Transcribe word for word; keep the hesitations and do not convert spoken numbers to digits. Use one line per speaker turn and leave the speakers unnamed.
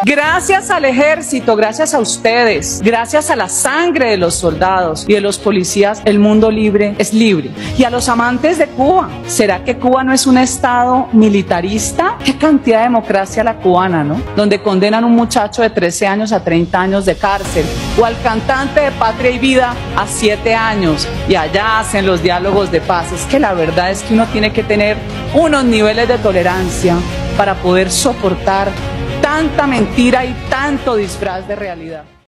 Gracias al ejército, gracias a ustedes, gracias a la sangre de los soldados y de los policías, el mundo libre es libre. Y a los amantes de Cuba, ¿será que Cuba no es un estado militarista? Qué cantidad de democracia la cubana, ¿no? Donde condenan a un muchacho de trece años a treinta años de cárcel, o al cantante de Patria y Vida a siete años, y allá hacen los diálogos de paz. Es que la verdad es que uno tiene que tener unos niveles de tolerancia para poder soportar tanta mentira y tanto disfraz de realidad.